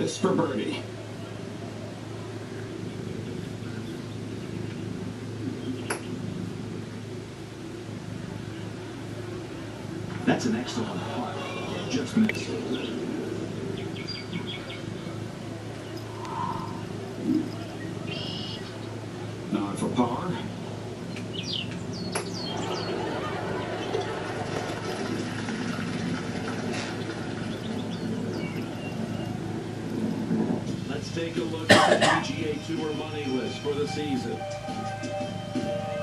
this for birdie. That's an excellent putt. Just missed. Not for par. Let's take a look at the PGA Tour money list for the season.